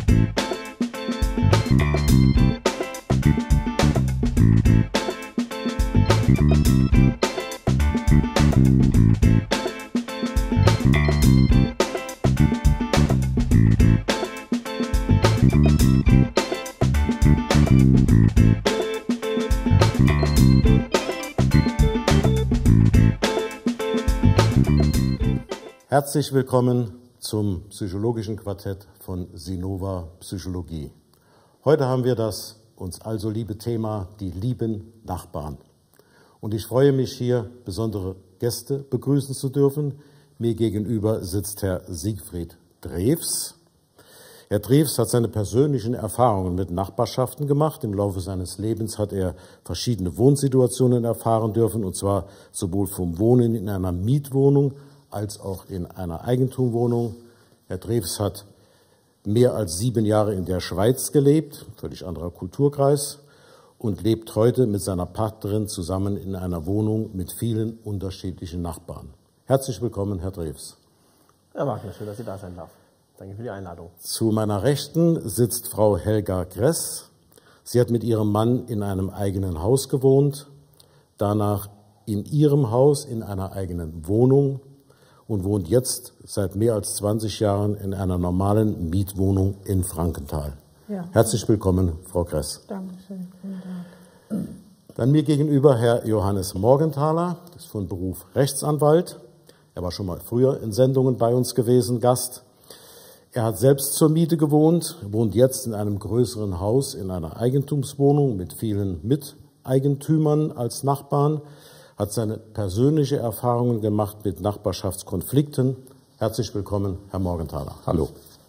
Herzlich willkommen zum psychologischen Quartett von Sinova Psychologie. Heute haben wir das uns also liebe Thema, die lieben Nachbarn. Und ich freue mich, hier besondere Gäste begrüßen zu dürfen. Mir gegenüber sitzt Herr Siegfried Drews. Herr Drews hat seine persönlichen Erfahrungen mit Nachbarschaften gemacht. Im Laufe seines Lebens hat er verschiedene Wohnsituationen erfahren dürfen, und zwar sowohl vom Wohnen in einer Mietwohnung als auch in einer Eigentumswohnung. Herr Drews hat mehr als 7 Jahre in der Schweiz gelebt, völlig anderer Kulturkreis, und lebt heute mit seiner Partnerin zusammen in einer Wohnung mit vielen unterschiedlichen Nachbarn. Herzlich willkommen, Herr Drews. Herr Wagner, schön, dass ich da sein darf. Danke für die Einladung. Zu meiner Rechten sitzt Frau Helga Gress. Sie hat mit ihrem Mann in einem eigenen Haus gewohnt, danach in ihrem Haus in einer eigenen Wohnung und wohnt jetzt seit mehr als 20 Jahren in einer normalen Mietwohnung in Frankenthal. Ja. Herzlich willkommen, Frau Gress. Dankeschön. Vielen Dank. Dann mir gegenüber Herr Johannes Morgenthaler, das ist von Beruf Rechtsanwalt. Er war schon mal früher in Sendungen bei uns gewesen, Gast. Er hat selbst zur Miete gewohnt, wohnt jetzt in einem größeren Haus in einer Eigentumswohnung mit vielen Miteigentümern als Nachbarn, hat seine persönliche Erfahrungen gemacht mit Nachbarschaftskonflikten. Herzlich willkommen, Herr Morgenthaler. Hallo.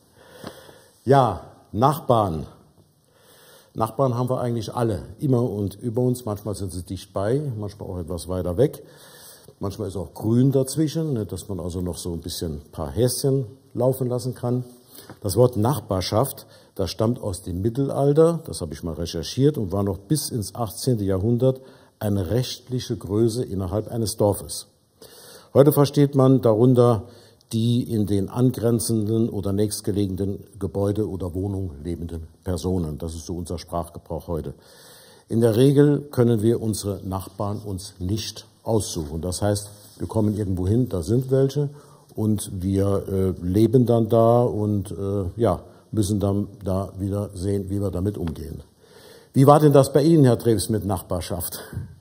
Ja, Nachbarn. Nachbarn haben wir eigentlich alle, immer und über uns. Manchmal sind sie dicht bei, manchmal auch etwas weiter weg. Manchmal ist auch grün dazwischen, dass man also noch so ein paar Häschen laufen lassen kann. Das Wort Nachbarschaft, das stammt aus dem Mittelalter, das habe ich mal recherchiert, und war noch bis ins 18. Jahrhundert eine rechtliche Größe innerhalb eines Dorfes. Heute versteht man darunter die in den angrenzenden oder nächstgelegenen Gebäude oder Wohnungen lebenden Personen. Das ist so unser Sprachgebrauch heute. In der Regel können wir unsere Nachbarn uns nicht aussuchen. Das heißt, wir kommen irgendwo hin, da sind welche, und wir leben dann da und müssen dann da wieder sehen, wie wir damit umgehen. Wie war denn das bei Ihnen, Herr Drews, mit Nachbarschaft?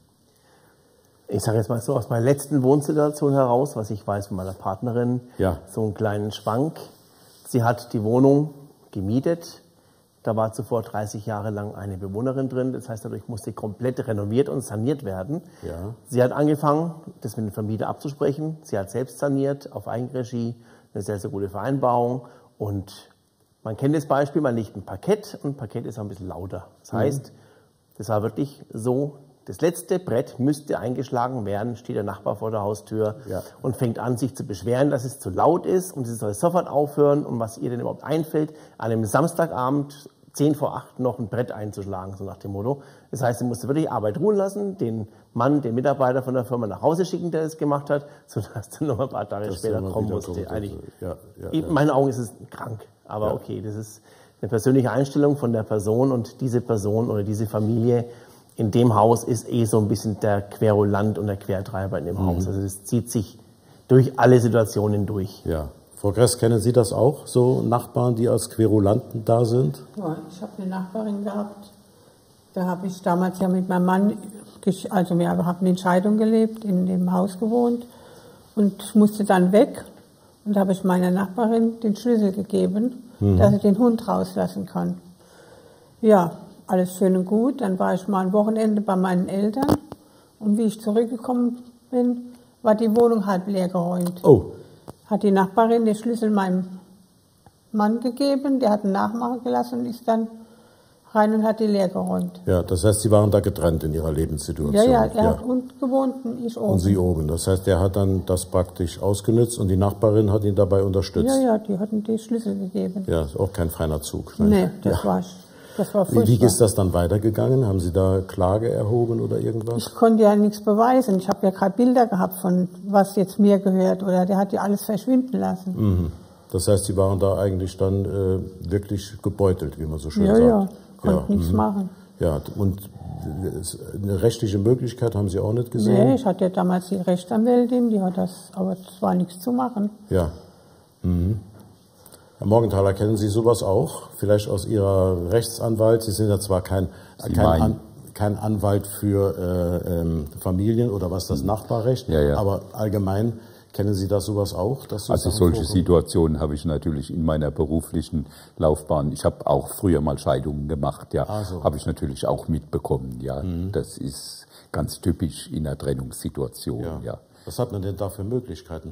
Ich sage jetzt mal so aus meiner letzten Wohnsituation heraus, was ich weiß von meiner Partnerin, so einen kleinen Schwank. Sie hat die Wohnung gemietet. Da war zuvor 30 Jahre lang eine Bewohnerin drin. Das heißt, dadurch musste komplett renoviert und saniert werden. Ja. Sie hat angefangen, das mit dem Vermieter abzusprechen. Sie hat selbst saniert, auf Eigenregie, eine sehr, sehr gute Vereinbarung. Und man kennt das Beispiel, man legt ein Parkett und Parkett ist auch ein bisschen lauter. Das heißt, das war wirklich so, das letzte Brett müsste eingeschlagen werden, steht der Nachbar vor der Haustür und fängt an, sich zu beschweren, dass es zu laut ist und sie soll sofort aufhören. Und was ihr denn überhaupt einfällt, an einem Samstagabend 10 vor 8 noch ein Brett einzuschlagen, so nach dem Motto. Das heißt, sie musste wirklich Arbeit ruhen lassen, den Mann, den Mitarbeiter von der Firma nach Hause schicken, der das gemacht hat, sodass dann noch ein paar Tage später kommen musste. In meinen Augen ist es krank, aber okay, das ist eine persönliche Einstellung von der Person, und diese Person oder diese Familie in dem Haus ist so ein bisschen der Querulant und der Quertreiber in dem Haus. Also das zieht sich durch alle Situationen durch. Ja. Frau Gress, kennen Sie das auch, so Nachbarn, die als Querulanten da sind? Ja, ich habe eine Nachbarin gehabt, da habe ich damals ja mit meinem Mann, also wir haben in Scheidung gelebt, in dem Haus gewohnt und musste dann weg, und da habe ich meiner Nachbarin den Schlüssel gegeben, dass sie den Hund rauslassen kann. Ja, alles schön und gut. Dann war ich mal ein Wochenende bei meinen Eltern, und wie ich zurückgekommen bin, war die Wohnung halb leer geräumt. Oh. Hat die Nachbarin den Schlüssel meinem Mann gegeben, der hat ihn nachmachen gelassen und ist dann rein und hat die leer geräumt. Ja, das heißt, Sie waren da getrennt in Ihrer Lebenssituation. Ja, er hat unten gewohnt und ich oben. Und Sie oben. Das heißt, der hat dann das praktisch ausgenutzt und die Nachbarin hat ihn dabei unterstützt. Ja, die hat ihm die Schlüssel gegeben. Ja, ist auch kein feiner Zug. Nee, das war furchtbar. Wie ist das dann weitergegangen? Haben Sie da Klage erhoben oder irgendwas? Ich konnte ja nichts beweisen. Ich habe ja gerade Bilder gehabt von was jetzt mir gehört, oder der hat ja alles verschwinden lassen. Das heißt, Sie waren da eigentlich dann wirklich gebeutelt, wie man so schön sagt. Ja, konnte nichts machen. Ja, und eine rechtliche Möglichkeit haben Sie auch nicht gesehen? Nee, ich hatte ja damals die Rechtsanwältin, die hat das, aber es war nichts zu machen. Ja. Herr Morgenthaler, kennen Sie sowas auch? Vielleicht aus Ihrer Rechtsanwalt? Sie sind ja zwar kein Anwalt für Familien oder was das Nachbarrecht, aber allgemein kennen Sie das sowas auch? Also solche Situationen habe ich natürlich in meiner beruflichen Laufbahn. Ich habe auch früher mal Scheidungen gemacht, habe ich natürlich auch mitbekommen. Ja, das ist ganz typisch in einer Trennungssituation. Ja. Was hat man denn da für Möglichkeiten?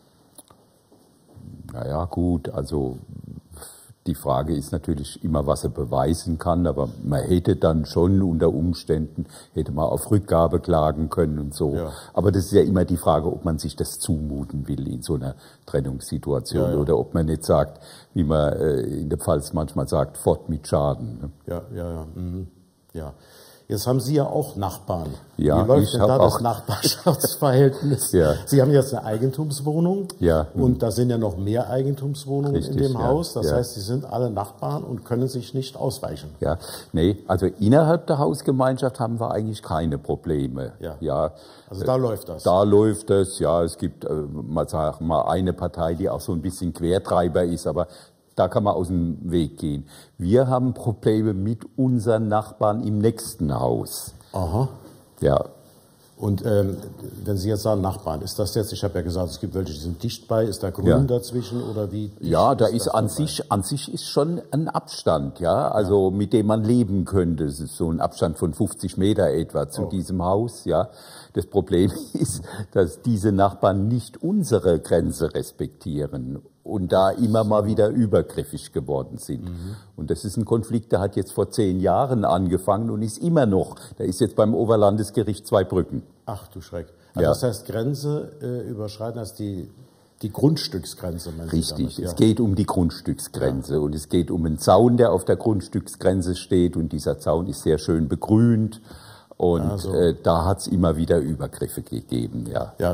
Naja, gut, also die Frage ist natürlich immer, was er beweisen kann, aber man hätte dann schon unter Umständen, hätte man auf Rückgabe klagen können und so. Ja. Aber das ist ja immer die Frage, ob man sich das zumuten will in so einer Trennungssituation oder ob man nicht sagt, wie man in der Pfalz manchmal sagt, fort mit Schaden. Ne? Ja. Jetzt haben Sie ja auch Nachbarn. Ja, wie läuft denn da das Nachbarschaftsverhältnis? Sie haben jetzt eine Eigentumswohnung und da sind ja noch mehr Eigentumswohnungen in dem Haus. Das heißt, Sie sind alle Nachbarn und können sich nicht ausweichen. Ja, nee, also innerhalb der Hausgemeinschaft haben wir eigentlich keine Probleme. Ja. Also da läuft das? Da läuft es, ja. Es gibt mal eine Partei, die auch so ein bisschen Quertreiber ist, aber da kann man aus dem Weg gehen. Wir haben Probleme mit unseren Nachbarn im nächsten Haus. Aha. Ja. Und wenn Sie jetzt sagen Nachbarn, ist das jetzt, ich habe ja gesagt, es gibt welche, die sind dicht bei, ist da Grün dazwischen oder wie? Ja, da ist an sich ist schon ein Abstand, also mit dem man leben könnte. Es ist so ein Abstand von 50 Meter etwa zu diesem Haus, Das Problem ist, dass diese Nachbarn nicht unsere Grenze respektieren und da immer mal wieder übergriffig geworden sind. Und das ist ein Konflikt, der hat jetzt vor 10 Jahren angefangen und ist immer noch. Da ist jetzt beim Oberlandesgericht Zweibrücken. Ach du Schreck. Also das heißt, Grenze überschreiten, das die Grundstücksgrenze. Richtig, es geht um die Grundstücksgrenze und es geht um einen Zaun, der auf der Grundstücksgrenze steht und dieser Zaun ist sehr schön begrünt. Und da hat es immer wieder Übergriffe gegeben,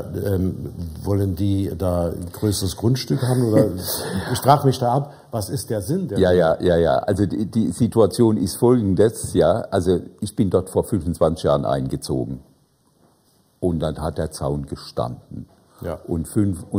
wollen die da ein größeres Grundstück haben? Oder ich frage mich da ab, was ist der Sinn? Ja. Also die Situation ist folgendes, Also ich bin dort vor 25 Jahren eingezogen. Und dann hat der Zaun gestanden. Ja. Und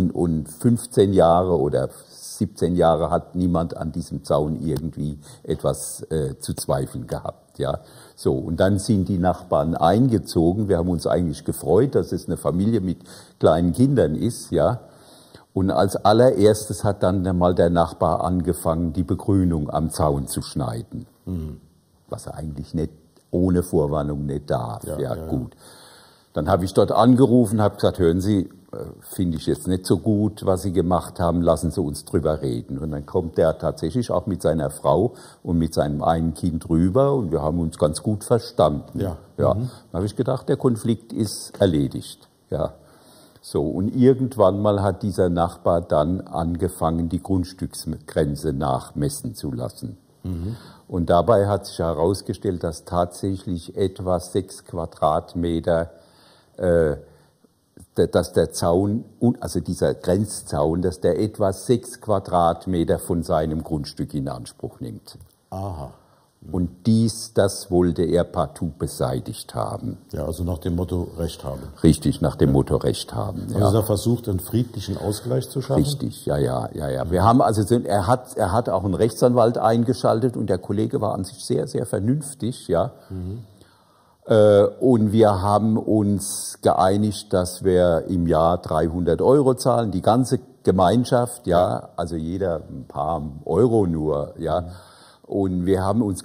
15 Jahre oder 17 Jahre hat niemand an diesem Zaun irgendwie etwas zu zweifeln gehabt. So, und dann sind die Nachbarn eingezogen. Wir haben uns eigentlich gefreut, dass es eine Familie mit kleinen Kindern ist. Und als allererstes hat dann mal der Nachbar angefangen, die Begrünung am Zaun zu schneiden. Was er eigentlich nicht ohne Vorwarnung nicht darf. Gut. Dann habe ich dort angerufen, habe gesagt, hören Sie, finde ich jetzt nicht so gut, was Sie gemacht haben, lassen Sie uns drüber reden. Und dann kommt der tatsächlich auch mit seiner Frau und mit seinem einen Kind rüber und wir haben uns ganz gut verstanden. Dann habe ich gedacht, der Konflikt ist erledigt. So, und irgendwann mal hat dieser Nachbar dann angefangen, die Grundstücksgrenze nachmessen zu lassen. Und dabei hat sich herausgestellt, dass tatsächlich etwa 6 Quadratmeter dass der Zaun, also dieser Grenzzaun, dass der etwa 6 Quadratmeter von seinem Grundstück in Anspruch nimmt. Aha. Und das wollte er partout beseitigt haben. Ja, also nach dem Motto Recht haben. Richtig, nach dem Motto Recht haben. Also er versucht, einen friedlichen Ausgleich zu schaffen? Richtig, ja. Wir haben er hat auch einen Rechtsanwalt eingeschaltet und der Kollege war an sich sehr, sehr vernünftig, Und wir haben uns geeinigt, dass wir im Jahr 300 € zahlen, die ganze Gemeinschaft, also jeder ein paar Euro nur, Und wir haben uns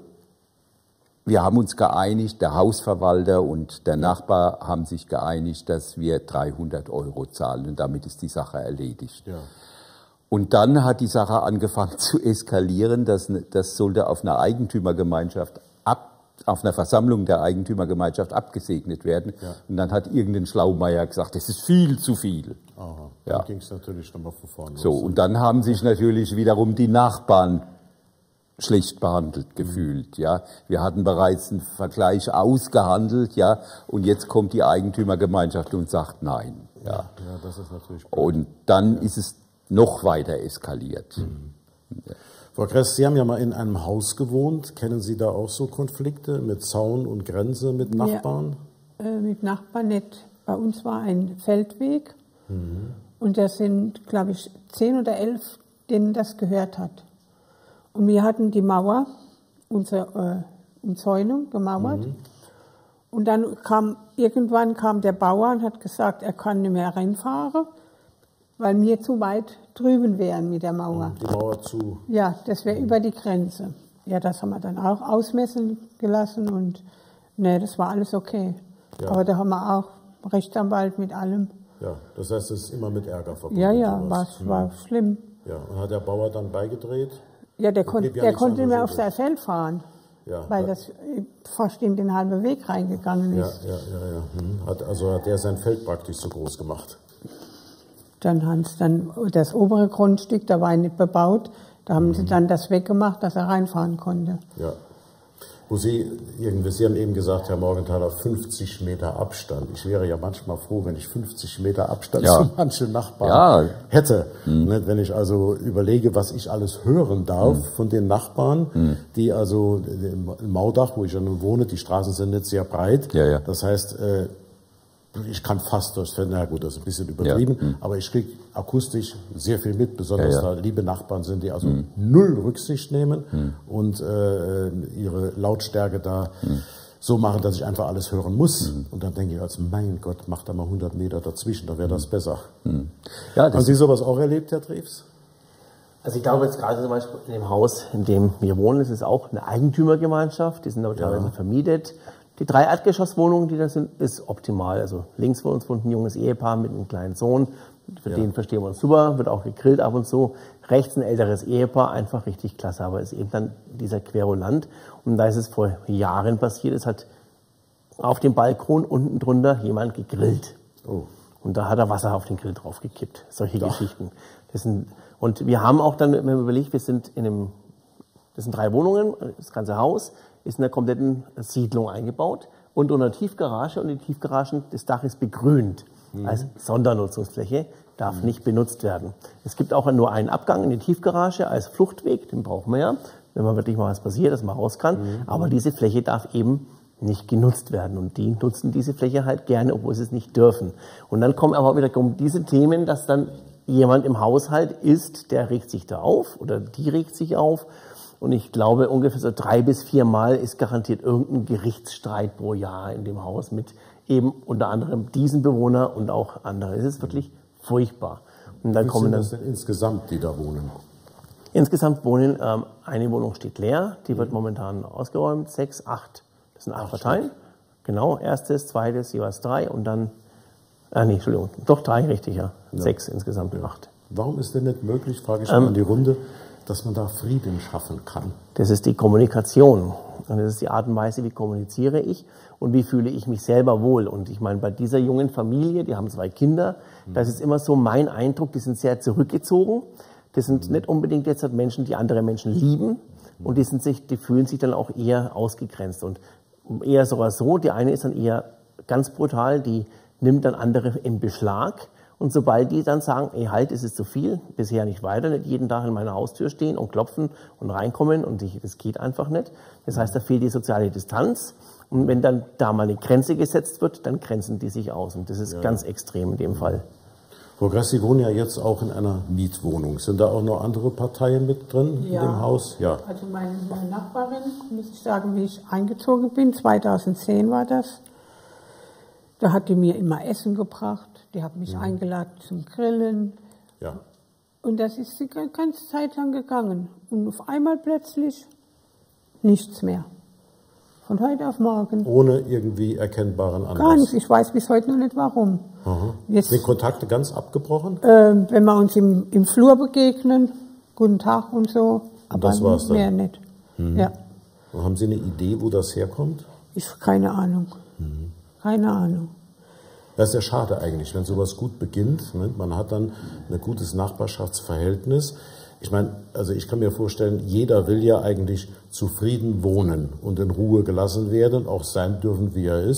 geeinigt, der Hausverwalter und der Nachbar haben sich geeinigt, dass wir 300 € zahlen und damit ist die Sache erledigt. Und dann hat die Sache angefangen zu eskalieren, das sollte auf einer Eigentümergemeinschaft auf einer Versammlung der Eigentümergemeinschaft abgesegnet werden. Und dann hat irgendein Schlaumeier gesagt, das ist viel zu viel. Aha, dann ging es natürlich nochmal von vorne los. So, und dann haben sich natürlich wiederum die Nachbarn schlecht behandelt gefühlt. Wir hatten bereits einen Vergleich ausgehandelt, und jetzt kommt die Eigentümergemeinschaft und sagt nein. Das ist natürlich blöd. Und dann ist es noch weiter eskaliert. Frau Kress, Sie haben ja mal in einem Haus gewohnt. Kennen Sie da auch so Konflikte mit Zaun und Grenze, mit Nachbarn? Mit Nachbarn nicht. Bei uns war ein Feldweg und da sind, glaube ich, 10 oder 11, denen das gehört hat. Und wir hatten die Mauer, unsere Umzäunung gemauert. Und dann irgendwann kam der Bauer und hat gesagt, er kann nicht mehr reinfahren, weil wir zu weit drüben wären mit der Mauer. Die Mauer zu? Ja, das wäre über die Grenze. Ja, das haben wir dann auch ausmessen gelassen und ne, das war alles okay. Ja. Aber da haben wir auch Rechtsanwalt mit allem. Ja, das heißt, es ist immer mit Ärger verbunden. Ja, war schlimm. Ja, und hat der Bauer dann beigedreht? Ja, der konnte nicht mehr auf sein Feld fahren, ja, weil das fast in den halben Weg reingegangen ist. Ja. Hat der sein Feld praktisch so groß gemacht? Dann haben sie das obere Grundstück, da war nicht bebaut, da haben sie dann das weggemacht, dass er reinfahren konnte. Ja. Sie haben eben gesagt, Herr Morgenthaler, 50 Meter Abstand. Ich wäre ja manchmal froh, wenn ich 50 Meter Abstand zu manchen Nachbarn hätte. Wenn ich also überlege, was ich alles hören darf von den Nachbarn, die also im Maudach, wo ich ja nun wohne, die Straßen sind nicht sehr breit. Ja. Das heißt, ich kann fast durchs Fenster, na gut, das ist ein bisschen übertrieben, aber ich kriege akustisch sehr viel mit, besonders da liebe Nachbarn sind, die also null Rücksicht nehmen und ihre Lautstärke da so machen, dass ich einfach alles hören muss. Und dann denke ich, als mein Gott, mach da mal 100 Meter dazwischen, da wäre das besser. Ja, haben Sie sowas auch erlebt, Herr Treves? Also ich glaube jetzt gerade zum Beispiel in dem Haus, in dem wir wohnen, ist es auch eine Eigentümergemeinschaft, die sind aber teilweise vermietet. Die 3 Erdgeschosswohnungen, die da sind, ist optimal. Also links von uns wohnt ein junges Ehepaar mit einem kleinen Sohn. Für den verstehen wir uns super, wird auch gegrillt ab und zu. Rechts ein älteres Ehepaar, einfach richtig klasse. Aber es ist eben dann dieser Querulant. Und da ist es vor Jahren passiert, es hat auf dem Balkon unten drunter jemand gegrillt. Oh. Und da hat er Wasser auf den Grill draufgekippt. Solche Geschichten. Und wir haben auch dann überlegt, das sind 3 Wohnungen, das ganze Haus ist in der kompletten Siedlung eingebaut und unter Tiefgarage, und die Tiefgaragen, das Dach ist begrünt als Sondernutzungsfläche, darf nicht benutzt werden. Es gibt auch nur einen Abgang in die Tiefgarage als Fluchtweg, den brauchen wir ja, wenn mal wirklich mal was passiert, dass man raus kann, aber diese Fläche darf eben nicht genutzt werden und die nutzen diese Fläche halt gerne, obwohl sie es nicht dürfen. Und dann kommen aber wieder diese Themen, dass dann jemand im Haushalt ist, der regt sich da auf oder die regt sich auf. Und ich glaube, ungefähr so 3 bis 4 Mal ist garantiert irgendein Gerichtsstreit pro Jahr in dem Haus mit eben unter anderem diesen Bewohner und auch andere. Es ist wirklich furchtbar. Und dann kommen dann denn insgesamt, die da wohnen? Insgesamt wohnen, eine Wohnung steht leer, die wird momentan ausgeräumt, 6, 8. Das sind 8 Parteien. Genau, erstes, zweites, jeweils 3 und dann, Entschuldigung, doch 3, richtig, ja. 6 insgesamt, 8. Warum ist denn nicht möglich, frage ich mal in die Runde, dass man da Frieden schaffen kann? Das ist die Kommunikation. Und das ist die Art und Weise, wie kommuniziere ich und wie fühle ich mich selber wohl. Und ich meine, bei dieser jungen Familie, die haben 2 Kinder, das ist immer so mein Eindruck, die sind sehr zurückgezogen. Das sind nicht unbedingt jetzt Menschen, die andere Menschen lieben. Und die fühlen sich dann auch eher ausgegrenzt. Und eher sogar so, die eine ist dann eher ganz brutal, die nimmt dann andere in Beschlag. Und sobald die dann sagen, ey, halt, es ist zu viel, bisher nicht weiter, nicht jeden Tag in meiner Haustür stehen und klopfen und reinkommen und das geht einfach nicht. Das heißt, da fehlt die soziale Distanz. Und wenn dann da mal eine Grenze gesetzt wird, dann grenzen die sich aus. Und das ist ganz extrem in dem Fall. Frau Gress, Sie wohnen ja jetzt auch in einer Mietwohnung. Sind da auch noch andere Parteien mit drin in dem Haus? Ja, also meine Nachbarin, muss ich sagen, wie ich eingezogen bin, 2010 war das. Da hat die mir immer Essen gebracht, die hat mich eingeladen zum Grillen. Ja. Und das ist die ganze Zeit lang gegangen. Und auf einmal plötzlich nichts mehr. Von heute auf morgen. Ohne irgendwie erkennbaren Anlass? Gar nicht, ich weiß bis heute noch nicht warum. Sind Kontakte ganz abgebrochen? Wenn wir uns im Flur begegnen, guten Tag und so, aber das war's dann? Mehr nicht. Ja. Und haben Sie eine Idee, wo das herkommt? Keine Ahnung. Keine Ahnung. Das ist ja schade eigentlich, wenn sowas gut beginnt. Ne? Man hat dann ein gutes Nachbarschaftsverhältnis. Ich meine, also ich kann mir vorstellen, jeder will ja eigentlich zufrieden wohnen und in Ruhe gelassen werden, auch sein dürfen, wie er ist.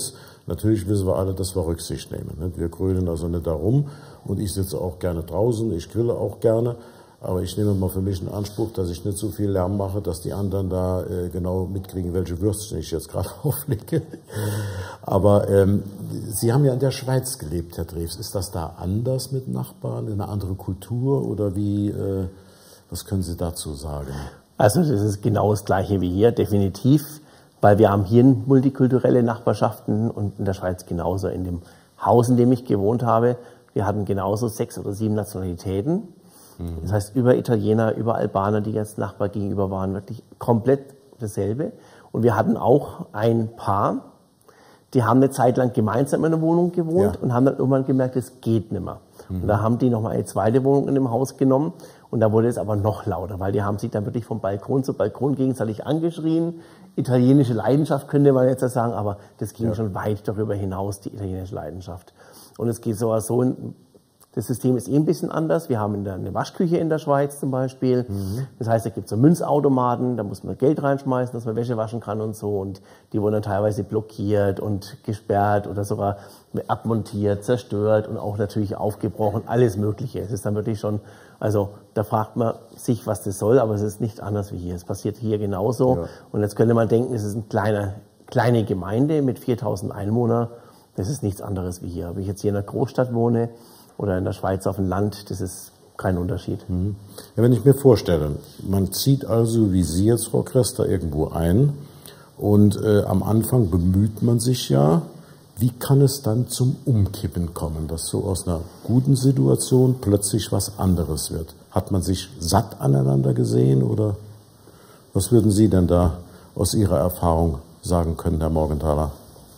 Natürlich wissen wir alle, dass wir Rücksicht nehmen. Nicht? Wir grünen also nicht darum und ich sitze auch gerne draußen, ich grille auch gerne. Aber ich nehme mal für mich in Anspruch, dass ich nicht so viel Lärm mache, dass die anderen da genau mitkriegen, welche Würstchen ich jetzt gerade auflege. Aber Sie haben ja in der Schweiz gelebt, Herr Drews. Ist das da anders mit Nachbarn, eine andere Kultur oder wie? Was können Sie dazu sagen? Also das ist genau das Gleiche wie hier, definitiv, weil wir haben hier multikulturelle Nachbarschaften und in der Schweiz genauso. In dem Haus, in dem ich gewohnt habe, wir hatten genauso 6 oder 7 Nationalitäten. Das heißt, über Italiener, über Albaner, die jetzt Nachbar gegenüber waren, wirklich komplett dasselbe. Und wir hatten auch ein Paar, die haben eine Zeit lang gemeinsam in einer Wohnung gewohnt und haben dann irgendwann gemerkt, es geht nicht mehr. Und da haben die nochmal eine zweite Wohnung in dem Haus genommen und da wurde es aber noch lauter, weil die haben sich dann wirklich von Balkon zu Balkon gegenseitig angeschrien. Italienische Leidenschaft könnte man jetzt sagen, aber das ging schon weit darüber hinaus, die italienische Leidenschaft. Und es geht sogar so, das System ist ein bisschen anders. Wir haben eine Waschküche in der Schweiz zum Beispiel. Das heißt, da gibt es so Münzautomaten, da muss man Geld reinschmeißen, dass man Wäsche waschen kann und so. Und die wurden dann teilweise blockiert und gesperrt oder sogar abmontiert, zerstört und auch natürlich aufgebrochen. Alles Mögliche. Es ist dann wirklich schon, also da fragt man sich, was das soll, aber es ist nicht anders wie hier. Es passiert hier genauso. Ja. Und jetzt könnte man denken, es ist eine kleine Gemeinde mit 4000 Einwohnern. Das ist nichts anderes wie hier. Ob ich jetzt hier in einer Großstadt wohne oder in der Schweiz auf dem Land, das ist kein Unterschied. Ja, wenn ich mir vorstelle, man zieht also, wie Sie jetzt, Frau Krester, irgendwo ein und am Anfang bemüht man sich ja, wie kann es dann zum Umkippen kommen, dass so aus einer guten Situation plötzlich was anderes wird? Hat man sich satt aneinander gesehen oder was würden Sie denn da aus Ihrer Erfahrung sagen können, Herr Morgenthaler?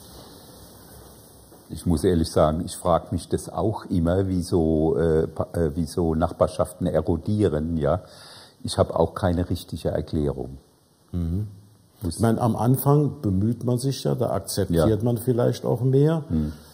Ich muss ehrlich sagen, ich frage mich das auch immer, wie so Nachbarschaften erodieren. Ja, ich habe auch keine richtige Erklärung. Ich meine, am Anfang bemüht man sich ja, da akzeptiert man vielleicht auch mehr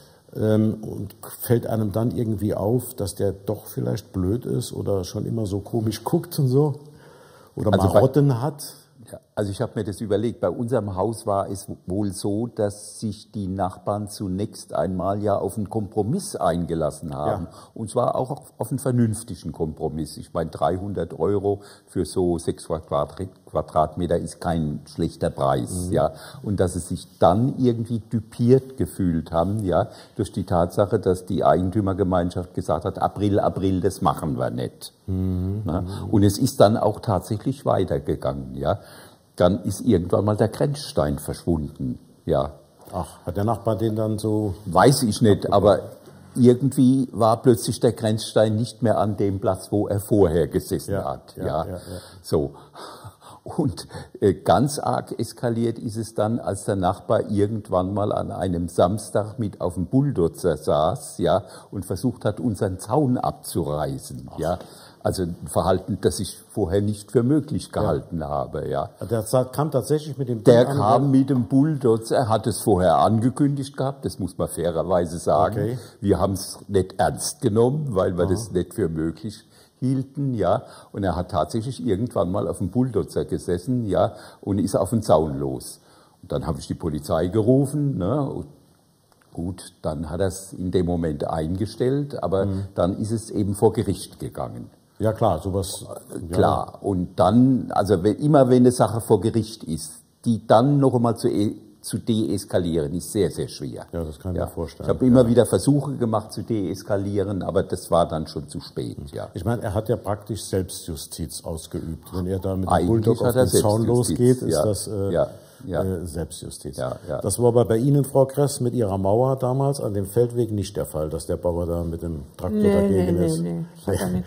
und fällt einem dann irgendwie auf, dass der doch vielleicht blöd ist oder schon immer so komisch guckt und so oder also Marotten hat. Also ich habe mir das überlegt, bei unserem Haus war es wohl so, dass sich die Nachbarn zunächst einmal ja auf einen Kompromiss eingelassen haben. Ja. Und zwar auch auf einen vernünftigen Kompromiss. Ich meine, 300 € für so 6 Quadratmeter ist kein schlechter Preis. Ja. Und dass sie sich dann irgendwie düpiert gefühlt haben, ja, durch die Tatsache, dass die Eigentümergemeinschaft gesagt hat, April, das machen wir nicht. Ja. Und es ist dann auch tatsächlich weitergegangen, ja. Dann ist irgendwann mal der Grenzstein verschwunden, ja. Ach, hat der Nachbar den dann so? Weiß ich nicht, aber irgendwie war plötzlich der Grenzstein nicht mehr an dem Platz, wo er vorher gesessen hat, ja. So. Und ganz arg eskaliert ist es dann, als der Nachbar irgendwann mal an einem Samstag mit auf dem Bulldozer saß, ja, und versucht hat, unseren Zaun abzureißen, ja. Also ein Verhalten, das ich vorher nicht für möglich gehalten habe, ja. Der kam tatsächlich mit dem Der kam mit dem Bulldozer, er hat es vorher angekündigt gehabt, das muss man fairerweise sagen. Okay. Wir haben es nicht ernst genommen, weil wir das nicht für möglich hielten, ja. Und er hat tatsächlich irgendwann mal auf dem Bulldozer gesessen, ja, und ist auf den Zaun los. Und dann habe ich die Polizei gerufen, ne. Und gut, dann hat er es in dem Moment eingestellt, aber dann ist es eben vor Gericht gegangen. Ja klar, sowas. Klar, und dann, also immer wenn eine Sache vor Gericht ist, die dann noch einmal zu deeskalieren, ist sehr, sehr schwer. Ja, das kann ich mir vorstellen. Ich habe immer wieder Versuche gemacht zu deeskalieren, aber das war dann schon zu spät. Ja. Ich meine, er hat ja praktisch Selbstjustiz ausgeübt. Wenn er da mit dem Bulldog auf den Zaun losgeht, ist das Selbstjustiz. Ja. Das war aber bei Ihnen, Frau Kress, mit Ihrer Mauer damals an dem Feldweg nicht der Fall, dass der Bauer da mit dem Traktor dagegen ist. Nee, hat er nicht.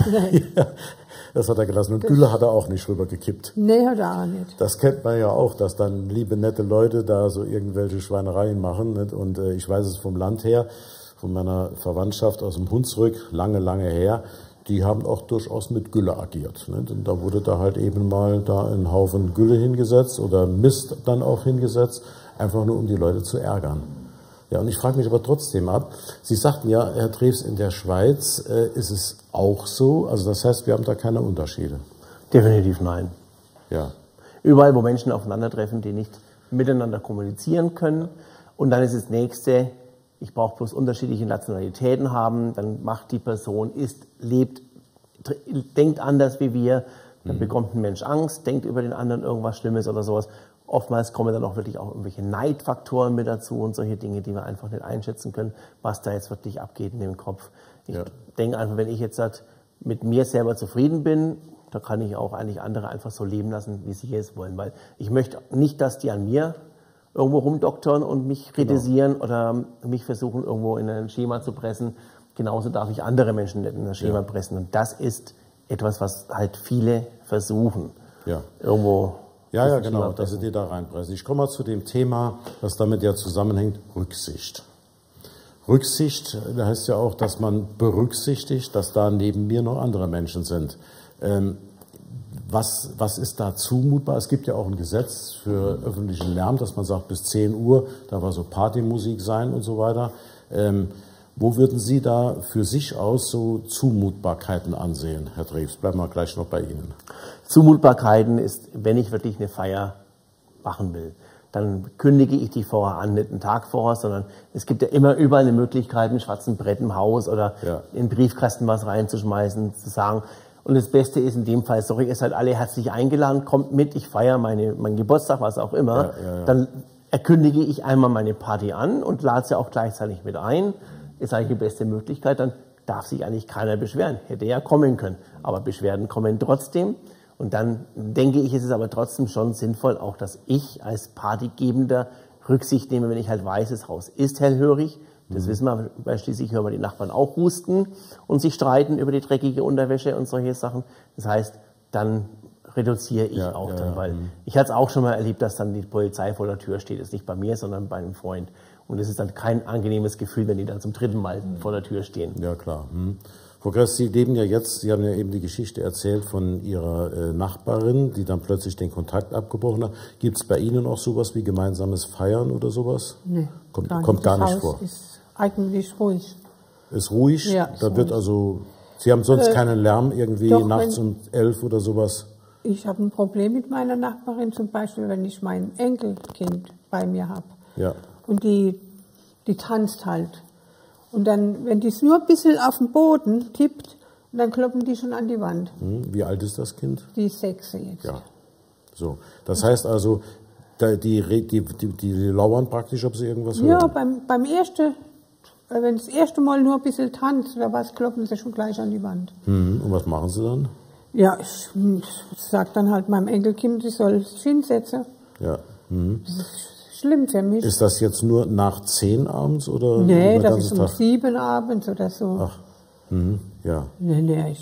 Das hat er gelassen. Und Gülle hat er auch nicht rübergekippt. Nee, hat er auch nicht. Das kennt man ja auch, dass dann liebe, nette Leute da so irgendwelche Schweinereien machen. Nicht? Und ich weiß es vom Land her, von meiner Verwandtschaft aus dem Hunsrück, lange, lange her, die haben auch durchaus mit Gülle agiert. Nicht? Und da wurde da halt eben mal da ein Haufen Gülle hingesetzt oder Mist dann auch hingesetzt, einfach nur um die Leute zu ärgern. Ja, und ich frage mich aber trotzdem ab, Sie sagten ja, Herr Drews, in der Schweiz ist es auch so, also das heißt, wir haben da keine Unterschiede. Definitiv nein. Ja. Überall, wo Menschen aufeinandertreffen, die nicht miteinander kommunizieren können Und dann ist das Nächste, ich brauche bloß unterschiedliche Nationalitäten haben, dann macht die Person, lebt, denkt anders wie wir, dann bekommt ein Mensch Angst, denkt über den anderen irgendwas Schlimmes oder sowas. Oftmals kommen dann auch wirklich auch irgendwelche Neidfaktoren mit dazu und solche Dinge, die wir einfach nicht einschätzen können, was da jetzt wirklich abgeht in dem Kopf. Ich denke einfach, wenn ich jetzt mit mir selber zufrieden bin, da kann ich auch eigentlich andere einfach so leben lassen, wie sie es wollen. Weil ich möchte nicht, dass die an mir irgendwo rumdoktern und mich kritisieren oder mich versuchen, irgendwo in ein Schema zu pressen. Genauso darf ich andere Menschen nicht in ein Schema pressen. Und das ist etwas, was halt viele versuchen. Irgendwo. Ja, genau, dass sie die da reinpressen. Ich komme mal zu dem Thema, das damit ja zusammenhängt, Rücksicht. Rücksicht, da heißt ja auch, dass man berücksichtigt, dass da neben mir noch andere Menschen sind. Was ist da zumutbar? Es gibt ja auch ein Gesetz für öffentlichen Lärm, dass man sagt, bis 10 Uhr, da war so Partymusik sein und so weiter. Wo würden Sie da für sich aus so Zumutbarkeiten ansehen, Herr Drews? Bleiben wir gleich noch bei Ihnen. Zumutbarkeiten ist, wenn ich wirklich eine Feier machen will, dann kündige ich die vorher an, nicht einen Tag vorher, sondern es gibt ja immer überall eine Möglichkeit, einen schwarzen Brett im Haus oder in den Briefkasten was reinzuschmeißen, zu sagen. Und das Beste ist in dem Fall, sorry, ihr seid alle herzlich eingeladen, kommt mit, ich feiere meinen Geburtstag, was auch immer. Dann erkündige ich einmal meine Party an und lade sie auch gleichzeitig mit ein. Ist eigentlich die beste Möglichkeit, dann darf sich eigentlich keiner beschweren. Hätte ja kommen können, aber Beschwerden kommen trotzdem. Und dann denke ich, ist es aber trotzdem schon sinnvoll, auch dass ich als Partygebender Rücksicht nehme, wenn ich halt weiß, das Haus ist hellhörig. Das wissen wir, weil schließlich hören wir die Nachbarn auch husten und sich streiten über die dreckige Unterwäsche und solche Sachen. Das heißt, dann reduziere ich auch dann, weil ich hatte es auch schon mal erlebt, dass dann die Polizei vor der Tür steht. Das ist nicht bei mir, sondern bei einem Freund. Und es ist dann kein angenehmes Gefühl, wenn die dann zum 3. Mal vor der Tür stehen. Ja, klar. Frau Gress, Sie leben ja jetzt, Sie haben ja eben die Geschichte erzählt von Ihrer Nachbarin, die dann plötzlich den Kontakt abgebrochen hat. Gibt es bei Ihnen auch sowas wie gemeinsames Feiern oder sowas? Nee, kommt gar nicht vor. Ist eigentlich ruhig. Ist ruhig? Ja, da ist wird ruhig. Also, Sie haben sonst keinen Lärm irgendwie doch, nachts um 11 oder sowas? Ich habe ein Problem mit meiner Nachbarin, zum Beispiel, wenn ich mein Enkelkind bei mir habe. Ja. Und die tanzt halt. Und dann, wenn die es nur ein bisschen auf den Boden tippt, dann kloppen die schon an die Wand. Wie alt ist das Kind? Die ist 6 jetzt. Ja. So. Das heißt also, die lauern praktisch, ob sie irgendwas hören? Ja, beim ersten, wenn das erste Mal nur ein bisschen tanzt oder was, kloppen sie schon gleich an die Wand. Und was machen sie dann? Ja, ich sag dann halt meinem Enkelkind, sie soll sich hinsetzen. Ja. Das ist schlimm für mich. Ist das jetzt nur nach 10 abends oder? Nee, das ist um 7 abends oder so. Ach, ja. Nee,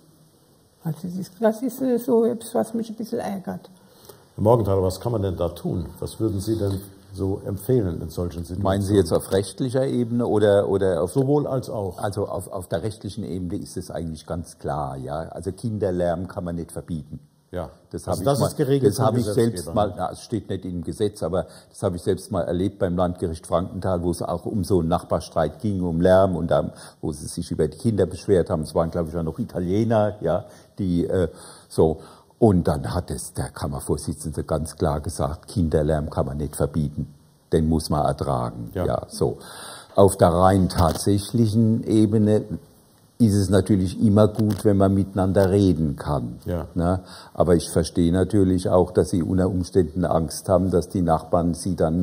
also das ist so etwas, was mich ein bisschen ärgert. Herr Morgenthaler, was kann man denn da tun? Was würden Sie denn so empfehlen in solchen Situationen? Meinen Sie jetzt auf rechtlicher Ebene oder auf... Sowohl als auch. Also auf der rechtlichen Ebene ist es eigentlich ganz klar, ja. Also Kinderlärm kann man nicht verbieten. Ja, das ist geregelt. Das habe ich selbst mal, es steht nicht im Gesetz, aber das habe ich selbst mal erlebt beim Landgericht Frankenthal, wo es auch um so einen Nachbarstreit ging, um Lärm und dann, wo sie sich über die Kinder beschwert haben. Es waren, glaube ich, auch noch Italiener, ja, die so. Und dann hat der Kammervorsitzende ganz klar gesagt, Kinderlärm kann man nicht verbieten, den muss man ertragen. Ja, so. Auf der rein tatsächlichen Ebene ist es natürlich immer gut, wenn man miteinander reden kann. Ja. Ne? Aber ich verstehe natürlich auch, dass Sie unter Umständen Angst haben, dass die Nachbarn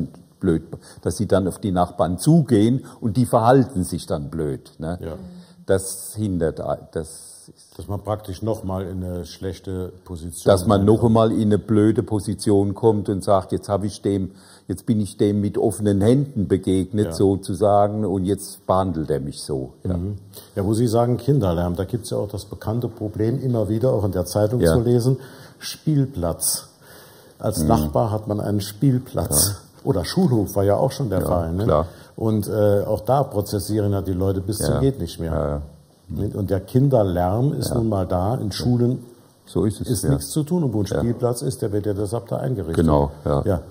dass Sie dann auf die Nachbarn zugehen und die verhalten sich dann blöd. Ne? Ja. Das hindert, dass man praktisch nochmal in eine schlechte Position dass man noch einmal in eine blöde Position kommt und sagt, jetzt bin ich dem mit offenen Händen begegnet, sozusagen, und jetzt behandelt er mich so. Ja, ja, wo Sie sagen Kinderlärm, da gibt es ja auch das bekannte Problem, immer wieder auch in der Zeitung zu lesen, Spielplatz. Als Nachbar hat man einen Spielplatz. Oder Schulhof war ja auch schon der Fall. Ne? Klar. Und auch da prozessieren ja die Leute bis zum geht nicht mehr. Und der Kinderlärm ist nun mal da. In Schulen so ist es, ist nichts zu tun. Und wo ein Spielplatz ist, der wird ja deshalb da eingerichtet. Genau, ja.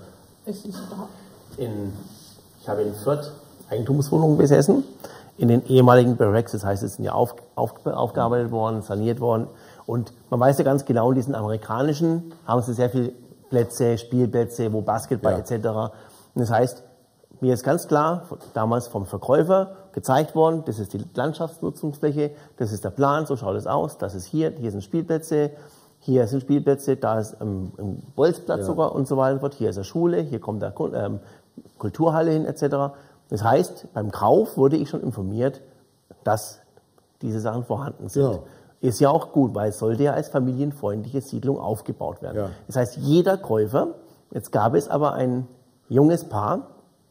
Ich habe in Fürth Eigentumswohnungen besessen, in den ehemaligen Barracks, das heißt, es sind ja aufgearbeitet worden, saniert worden. Und man weiß ja ganz genau, in diesen amerikanischen haben sie sehr viele Plätze, Spielplätze, wo Basketball etc. Und das heißt, mir ist ganz klar, damals vom Verkäufer gezeigt worden, das ist die Landschaftsnutzungsfläche, das ist der Plan, so schaut es aus, das ist hier sind Spielplätze, hier sind Spielplätze, da ist ein Bolzplatz sogar und so weiter und so fort, hier ist eine Schule, hier kommt eine Kulturhalle hin etc. Das heißt, beim Kauf wurde ich schon informiert, dass diese Sachen vorhanden sind. Ja. Ist ja auch gut, weil es sollte ja als familienfreundliche Siedlung aufgebaut werden. Ja. Das heißt, jeder Käufer, jetzt gab es aber ein junges Paar,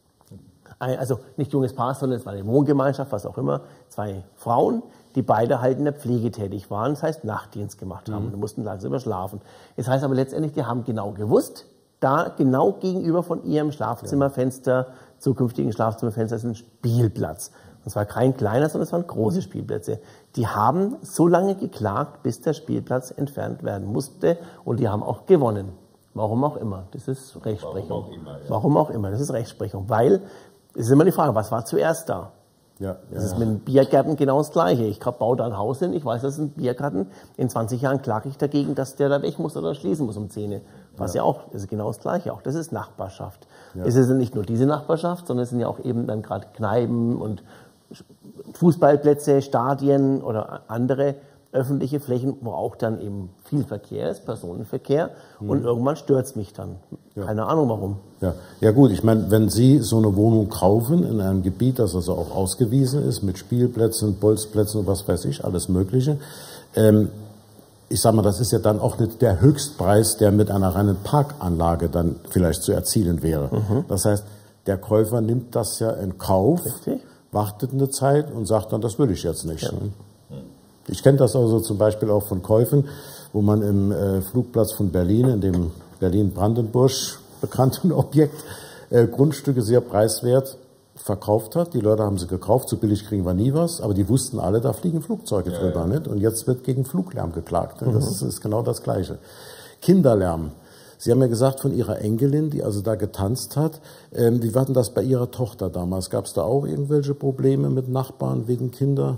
also nicht junges Paar, sondern es war eine Wohngemeinschaft, was auch immer, 2 Frauen, die beide halt in der Pflege tätig waren, das heißt Nachtdienst gemacht haben und mussten tagsüber schlafen. Das heißt aber letztendlich, die haben genau gewusst, da genau gegenüber von ihrem Schlafzimmerfenster, zukünftigen Schlafzimmerfenster, ist ein Spielplatz. Und zwar kein kleiner, sondern es waren große Spielplätze. Die haben so lange geklagt, bis der Spielplatz entfernt werden musste, und die haben auch gewonnen. Warum auch immer. Das ist Rechtsprechung. Warum auch immer. Das ist Rechtsprechung. Weil, es ist immer die Frage, was war zuerst da? Ja, das ist mit den Biergärten genau das Gleiche. Ich baue da ein Haus hin, ich weiß, das ist ein Biergarten. In 20 Jahren klage ich dagegen, dass der da weg muss oder schließen muss um 10. Was ja auch, das ist genau das Gleiche auch. Das ist Nachbarschaft. Es ist nicht nur diese Nachbarschaft, sondern es sind ja auch eben dann gerade Kneipen und Fußballplätze, Stadien oder andere öffentliche Flächen, wo auch dann eben viel Verkehr ist, Personenverkehr, und irgendwann stört's mich dann. Keine Ahnung warum. Ja gut, ich meine, wenn Sie so eine Wohnung kaufen in einem Gebiet, das also auch ausgewiesen ist, mit Spielplätzen, Bolzplätzen und was weiß ich, alles Mögliche, ich sag mal, das ist ja dann auch nicht der Höchstpreis, der mit einer reinen Parkanlage dann vielleicht zu erzielen wäre. Das heißt, der Käufer nimmt das ja in Kauf, wartet eine Zeit und sagt dann, das will ich jetzt nicht. Ich kenne das also zum Beispiel auch von Käufen, wo man im Flugplatz von Berlin, in dem Berlin-Brandenburg bekannten Objekt, Grundstücke sehr preiswert verkauft hat. Die Leute haben sie gekauft, so billig kriegen wir nie was, aber die wussten alle, da fliegen Flugzeuge drüber. Nicht? Und jetzt wird gegen Fluglärm geklagt. Das ist genau das Gleiche. Kinderlärm. Sie haben ja gesagt von Ihrer Enkelin, die also da getanzt hat. Wie war denn das bei Ihrer Tochter damals? Gab es da auch irgendwelche Probleme mit Nachbarn wegen Kinder?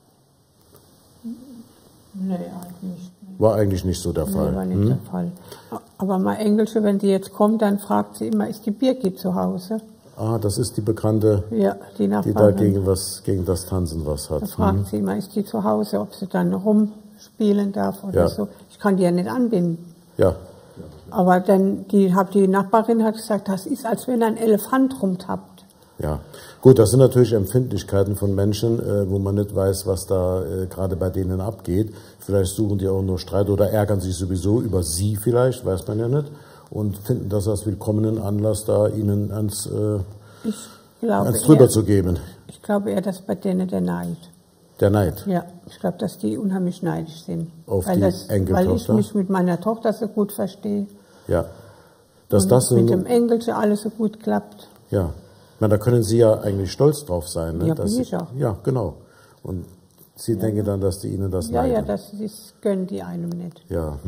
Nee, eigentlich nicht. War eigentlich nicht so der Fall. Nee, war nicht der Fall. Aber mein Enkelchen, wenn die jetzt kommt, dann fragt sie immer, ist die Birgit zu Hause? Ah, das ist die Bekannte, die da gegen das Tanzen was hat. Da fragt sie immer, ist die zu Hause, ob sie dann rumspielen darf oder so. Ich kann die ja nicht anbinden. Ja. Aber dann die Nachbarin hat gesagt, das ist, als wenn ein Elefant rumtappt. Ja, gut, das sind natürlich Empfindlichkeiten von Menschen, wo man nicht weiß, was da gerade bei denen abgeht. Vielleicht suchen die auch nur Streit oder ärgern sich sowieso über sie vielleicht, weiß man ja nicht, und finden das als willkommenen Anlass, da ihnen ans drüber zu geben. Ich glaube eher, dass bei denen der Neid. Der Neid? Ja, ich glaube, dass die unheimlich neidisch sind. Auf die Enkeltochter? Weil ich mich mit meiner Tochter so gut verstehe. Ja. Dass das so mit dem Enkelchen alles so gut klappt. Ja. Na, da können Sie ja eigentlich stolz drauf sein. Ne? Ja, bin ich auch. Ja, genau. Und Sie denken dann, dass die Ihnen das neiden. Ja, das gönnen die einem nicht. Ja.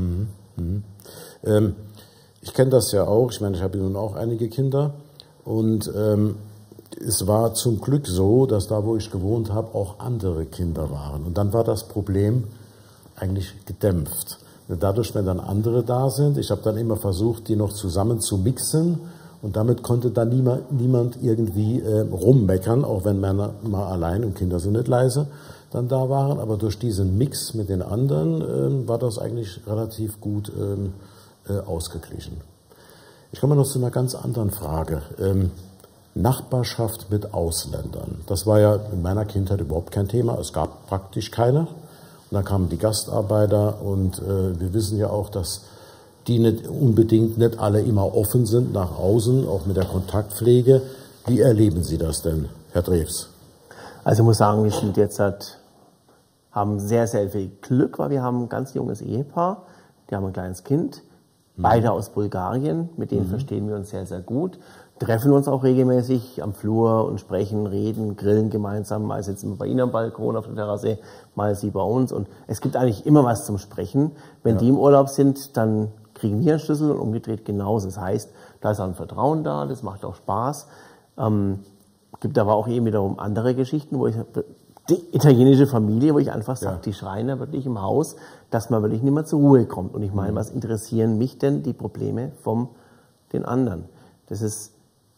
Ich kenne das ja auch. Ich meine, ich habe nun auch einige Kinder. Und es war zum Glück so, dass da, wo ich gewohnt habe, auch andere Kinder waren. Und dann war das Problem eigentlich gedämpft. Dadurch, wenn dann andere da sind, ich habe dann immer versucht, die noch zusammen zu mixen. Und damit konnte dann niemand irgendwie rummeckern, auch wenn Männer mal allein und Kinder sind nicht leise dann da waren. Aber durch diesen Mix mit den anderen war das eigentlich relativ gut ausgeglichen. Ich komme noch zu einer ganz anderen Frage. Nachbarschaft mit Ausländern. Das war ja in meiner Kindheit überhaupt kein Thema. Es gab praktisch keine. Und dann kamen die Gastarbeiter und wir wissen ja auch, dass die nicht unbedingt nicht alle immer offen sind nach außen, auch mit der Kontaktpflege. Wie erleben Sie das denn, Herr Drews? Also ich muss sagen, wir sind jetzt haben sehr, sehr viel Glück, weil wir haben ein ganz junges Ehepaar, die haben ein kleines Kind, beide aus Bulgarien, mit denen verstehen wir uns sehr, sehr gut, treffen uns auch regelmäßig am Flur und sprechen, reden, grillen gemeinsam, mal sitzen wir bei Ihnen am Balkon auf der Terrasse, mal Sie bei uns, und es gibt eigentlich immer was zum Sprechen. Wenn die im Urlaub sind, dann kriegen wir einen Schlüssel und umgedreht genauso. Das heißt, da ist auch ein Vertrauen da, das macht auch Spaß. Gibt aber auch eben wiederum andere Geschichten, wo die italienische Familie, wo ich einfach sage, die schreien da wirklich im Haus, dass man wirklich nicht mehr zur Ruhe kommt. Und ich meine, was interessieren mich denn die Probleme von den anderen? Das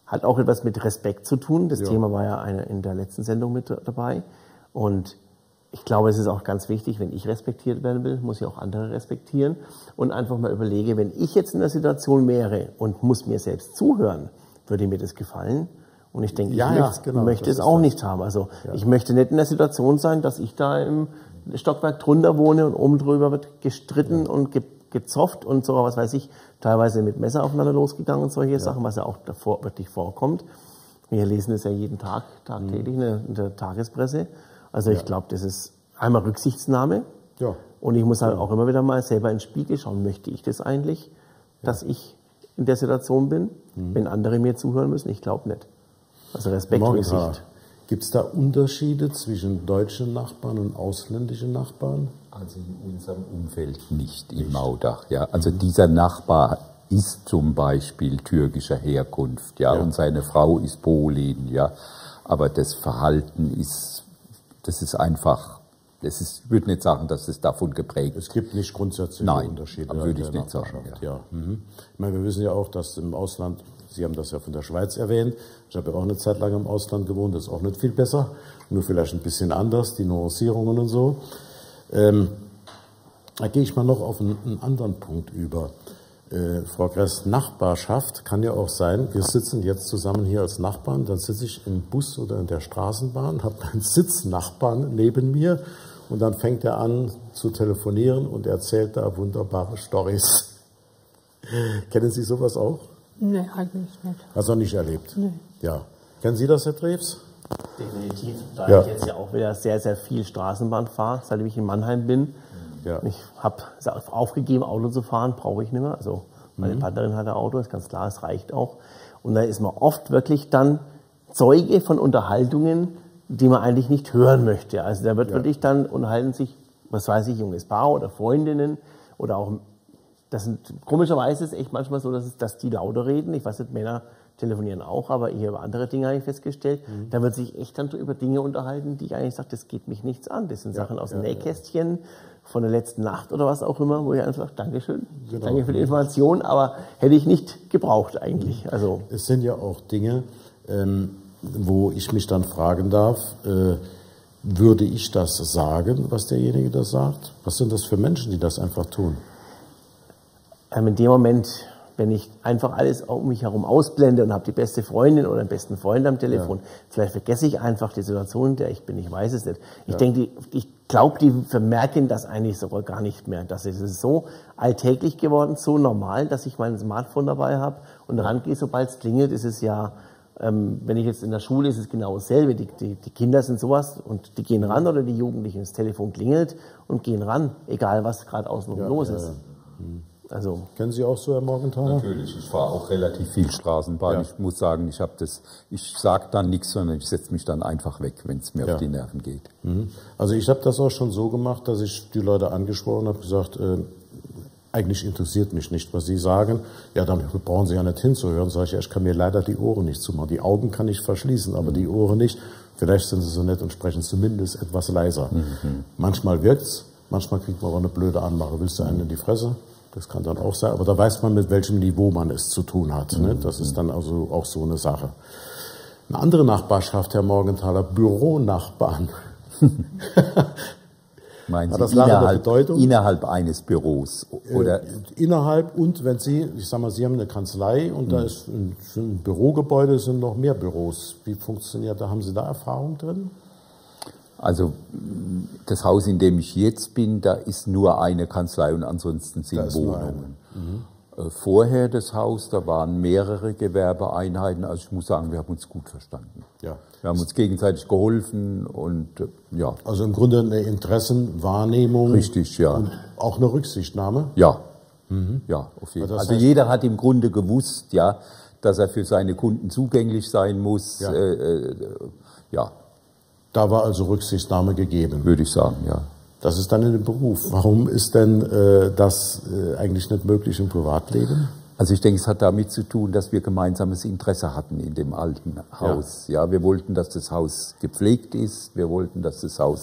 Hat auch etwas mit Respekt zu tun. Das Thema war ja in der letzten Sendung mit dabei. Und ich glaube, es ist auch ganz wichtig, wenn ich respektiert werden will, muss ich auch andere respektieren. Und einfach mal überlege, wenn ich jetzt in der Situation wäre und muss mir selbst zuhören, würde mir das gefallen? Und ich denke, ich möchte es auch nicht haben. Also ich möchte nicht in der Situation sein, dass ich da im Stockwerk drunter wohne und oben drüber wird gestritten und gezofft und so, was weiß ich, teilweise mit Messer aufeinander losgegangen und solche Sachen, was ja auch davor wirklich vorkommt. Wir lesen es ja jeden Tag, tagtäglich in der Tagespresse. Also ich glaube, das ist einmal Rücksichtnahme. Ja. Und ich muss halt auch immer wieder mal selber ins Spiegel schauen, möchte ich das eigentlich, dass ich in der Situation bin, wenn andere mir zuhören müssen? Ich glaube nicht. Also Respekt, Rücksicht. Gibt es da Unterschiede zwischen deutschen Nachbarn und ausländischen Nachbarn? Also in unserem Umfeld nicht im Maudach. Ja. Also dieser Nachbar ist zum Beispiel türkischer Herkunft, und seine Frau ist Polin, aber das Verhalten ist, ich würde nicht sagen, dass es davon geprägt ist. Es gibt nicht grundsätzliche Unterschiede. Nein, würde ich nicht sagen. Ich meine, wir wissen ja auch, dass im Ausland, Sie haben das ja von der Schweiz erwähnt, ich habe ja auch eine Zeit lang im Ausland gewohnt, das ist auch nicht viel besser, nur vielleicht ein bisschen anders, die Nuancierungen und so. Da gehe ich mal noch auf einen anderen Punkt über. Frau Gress, Nachbarschaft kann ja auch sein, wir sitzen jetzt zusammen hier als Nachbarn, dann sitze ich im Bus oder in der Straßenbahn, habe einen Sitznachbarn neben mir und dann fängt er an zu telefonieren und erzählt da wunderbare Storys. Kennen Sie sowas auch? Nee, eigentlich nicht. Hast du noch nicht erlebt? Nee. Ja. Kennen Sie das, Herr Treves? Definitiv, da ich jetzt ja auch wieder sehr, sehr viel Straßenbahn fahre, seitdem ich in Mannheim bin. Ja. Ich habe aufgegeben, Auto zu fahren, brauche ich nicht mehr. Also meine Partnerin hat ein Auto, ist ganz klar, es reicht auch. Und da ist man oft wirklich dann Zeuge von Unterhaltungen, die man eigentlich nicht hören möchte. Also da wird wirklich dann unterhalten sich, was weiß ich, junges Paar oder Freundinnen oder auch, das sind, komischerweise ist es echt manchmal so, dass die lauter reden. Ich weiß nicht, Männer telefonieren auch, aber ich habe andere Dinge habe ich festgestellt. Da wird sich echt dann über Dinge unterhalten, die ich eigentlich sage, das geht mich nichts an. Das sind Sachen aus dem Nähkästchen von der letzten Nacht oder was auch immer, wo ich einfach, Dankeschön, danke für die Information, aber hätte ich nicht gebraucht eigentlich. Also es sind ja auch Dinge, wo ich mich dann fragen darf, würde ich das sagen, was derjenige da sagt? Was sind das für Menschen, die das einfach tun? In dem Moment, wenn ich einfach alles um mich herum ausblende und habe die beste Freundin oder den besten Freund am Telefon, vielleicht vergesse ich einfach die Situation, in der ich bin, ich weiß es nicht. Ich denke, ich glaube, die vermerken das eigentlich sogar gar nicht mehr. Das ist so alltäglich geworden, so normal, dass ich mein Smartphone dabei habe und rangehe, sobald es klingelt, ist es ja, wenn ich jetzt in der Schule, ist es genau dasselbe. Die Kinder sind sowas und die gehen ran oder die Jugendlichen, das Telefon klingelt und gehen ran, egal was gerade außen los ist. Also, kennen Sie auch so, Herr Morgenthaler? Natürlich, ich fahre auch relativ viel Straßenbahn. Ja. Ich muss sagen, ich sage dann nichts, sondern ich setze mich dann einfach weg, wenn es mir auf die Nerven geht. Also ich habe das auch schon so gemacht, dass ich die Leute angesprochen habe, gesagt, eigentlich interessiert mich nicht, was Sie sagen. Ja, dann brauchen Sie ja nicht hinzuhören. Sag ich, ich kann mir leider die Ohren nicht zumachen. Die Augen kann ich verschließen, aber die Ohren nicht. Vielleicht sind Sie so nett und sprechen zumindest etwas leiser. Manchmal wirkt's, manchmal kriegt man aber eine blöde Anmache. Willst du einen in die Fresse? Das kann dann auch sein, aber da weiß man, mit welchem Niveau man es zu tun hat. Ne? Das ist dann also auch so eine Sache. Eine andere Nachbarschaft, Herr Morgenthaler, Büronachbarn. Meinen Sie innerhalb eines Büros? Oder? Innerhalb und wenn Sie, ich sag mal, Sie haben eine Kanzlei und da ist ein Bürogebäude, sind noch mehr Büros. Wie funktioniert da? Haben Sie da Erfahrung drin? Also das Haus, in dem ich jetzt bin, da ist nur eine Kanzlei und ansonsten sind Wohnungen. Vorher das Haus, da waren mehrere Gewerbeeinheiten. Also ich muss sagen, wir haben uns gut verstanden. Ja. Wir haben uns gegenseitig geholfen und ja. Also im Grunde eine Interessenwahrnehmung. Richtig, ja. Und auch eine Rücksichtnahme? Ja. Ja, auf jeden Fall. Also jeder hat im Grunde gewusst, ja, dass er für seine Kunden zugänglich sein muss. Ja. Ja. Da war also Rücksichtnahme gegeben. Würde ich sagen, ja. Das ist dann in dem Beruf. Warum ist denn das eigentlich nicht möglich im Privatleben? Also ich denke, es hat damit zu tun, dass wir gemeinsames Interesse hatten in dem alten Haus. Ja, wir wollten, dass das Haus gepflegt ist. Wir wollten, dass das Haus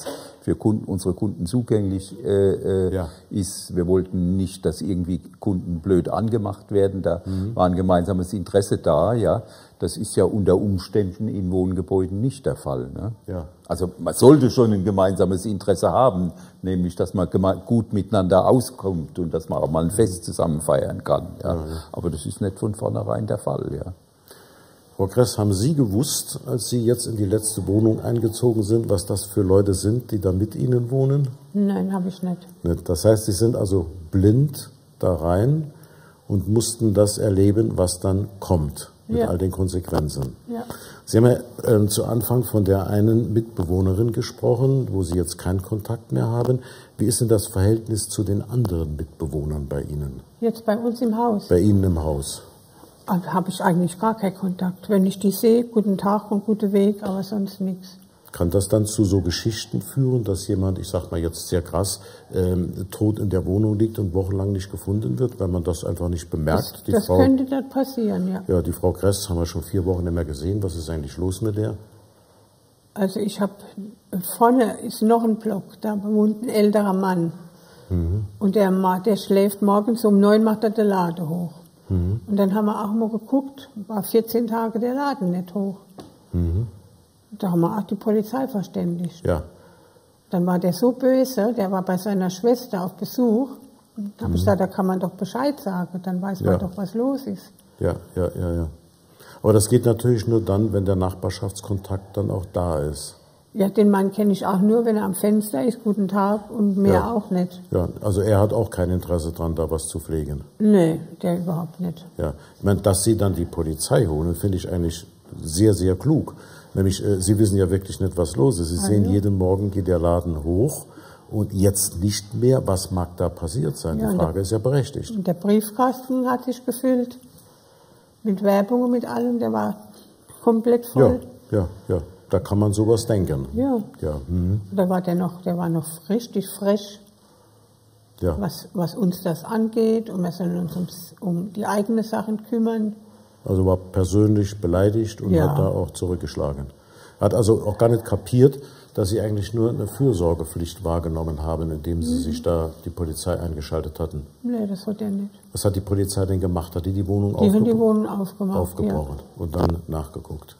für unsere Kunden zugänglich ist. Wir wollten nicht, dass irgendwie Kunden blöd angemacht werden. Da war ein gemeinsames Interesse da. Ja, das ist ja unter Umständen in Wohngebäuden nicht der Fall. Ne? Ja. Also man sollte schon ein gemeinsames Interesse haben, nämlich dass man gut miteinander auskommt und dass man auch mal ein Fest zusammen feiern kann. Ja. Aber das ist nicht von vornherein der Fall. Ja. Frau Kress, haben Sie gewusst, als Sie jetzt in die letzte Wohnung eingezogen sind, was das für Leute sind, die da mit Ihnen wohnen? Nein, habe ich nicht. Das heißt, Sie sind also blind da rein und mussten das erleben, was dann kommt, mit all den Konsequenzen. Ja. Sie haben ja zu Anfang von der einen Mitbewohnerin gesprochen, wo Sie jetzt keinen Kontakt mehr haben. Wie ist denn das Verhältnis zu den anderen Mitbewohnern bei Ihnen? Jetzt bei uns im Haus? Bei Ihnen im Haus. Habe ich eigentlich gar keinen Kontakt. Wenn ich die sehe, guten Tag und guten Weg, aber sonst nichts. Kann das dann zu so Geschichten führen, dass jemand, ich sag mal jetzt sehr krass, tot in der Wohnung liegt und wochenlang nicht gefunden wird, weil man das einfach nicht bemerkt? Das könnte dann passieren, ja. Ja, die Frau Kress haben wir schon 4 Wochen nicht mehr gesehen. Was ist eigentlich los mit der? Also ich habe, vorne ist noch ein Block, da wohnt ein älterer Mann. Und der schläft morgens um 9 macht er den Laden hoch. Und dann haben wir auch mal geguckt, war 14 Tage der Laden nicht hoch. Da haben wir auch die Polizei verständigt. Ja. Dann war der so böse, der war bei seiner Schwester auf Besuch. Da habe ich gesagt, da kann man doch Bescheid sagen, dann weiß man doch, was los ist. Ja. Aber das geht natürlich nur dann, wenn der Nachbarschaftskontakt dann auch da ist. Ja, den Mann kenne ich auch nur, wenn er am Fenster ist, guten Tag, und mehr auch nicht. Ja, also er hat auch kein Interesse dran, da was zu pflegen. Nee, der überhaupt nicht. Ja, ich meine, dass Sie dann die Polizei holen, finde ich eigentlich sehr, sehr klug. Nämlich, Sie wissen ja wirklich nicht, was los ist. Sie sehen, jeden Morgen geht der Laden hoch und jetzt nicht mehr. Was mag da passiert sein? Die Frage ist ja berechtigt. Und der Briefkasten hat sich gefüllt mit Werbung und mit allem, der war komplett voll. Ja. Da kann man sowas denken. Ja. Da war der war noch richtig frisch, was uns das angeht. Und wir sollen uns um die eigenen Sachen kümmern. Also war persönlich beleidigt und hat da auch zurückgeschlagen. Hat also auch gar nicht kapiert, dass Sie eigentlich nur eine Fürsorgepflicht wahrgenommen haben, indem Sie sich da die Polizei eingeschaltet hatten. Nee, das hat er nicht. Was hat die Polizei denn gemacht? Hat die Wohnung aufgebrochen? Die haben die Wohnung aufgebrochen und dann nachgeguckt.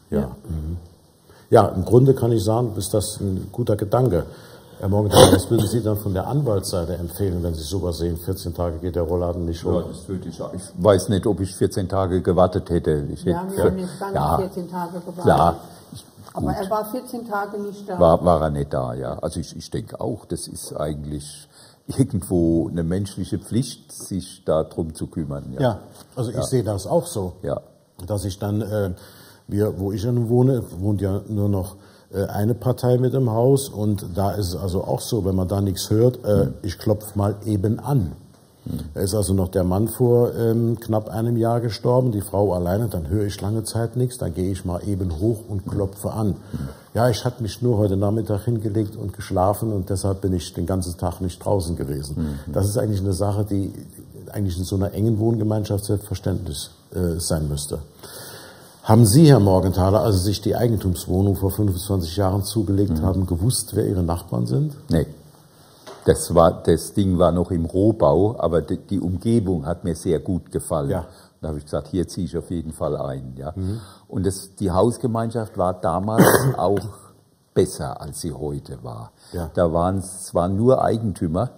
Ja, im Grunde kann ich sagen, ist das ein guter Gedanke. Herr Morgenthaler, was würden Sie dann von der Anwaltsseite empfehlen, wenn Sie sowas sehen? 14 Tage geht der Rollladen nicht hoch. Ja, das würde ich. Ich weiß nicht, ob ich 14 Tage gewartet hätte. Wir haben nicht ganz 14 Tage gewartet. Klar. Aber er war 14 Tage nicht da. War er nicht da, ja. Also ich denke auch, das ist eigentlich irgendwo eine menschliche Pflicht, sich darum zu kümmern. Ja, also ich sehe das auch so. Ja. Dass ich dann... wo ich nun wohne, wohnt ja nur noch eine Partei mit im Haus und da ist es also auch so, wenn man da nichts hört, ich klopfe mal eben an. Da ist also noch der Mann vor knapp einem Jahr gestorben, die Frau alleine, dann höre ich lange Zeit nichts, dann gehe ich mal eben hoch und klopfe an. Ja, ich hatte mich nur heute Nachmittag hingelegt und geschlafen und deshalb bin ich den ganzen Tag nicht draußen gewesen. Das ist eigentlich eine Sache, die eigentlich in so einer engen Wohngemeinschaft selbstverständlich sein müsste. Haben Sie, Herr Morgenthaler, als Sie sich die Eigentumswohnung vor 25 Jahren zugelegt haben, gewusst, wer Ihre Nachbarn sind? Nee. Das Ding war noch im Rohbau, aber die Umgebung hat mir sehr gut gefallen. Ja. Da habe ich gesagt, hier ziehe ich auf jeden Fall ein. Ja. Und die Hausgemeinschaft war damals auch besser, als sie heute war. Ja. Da waren es zwar nur Eigentümer,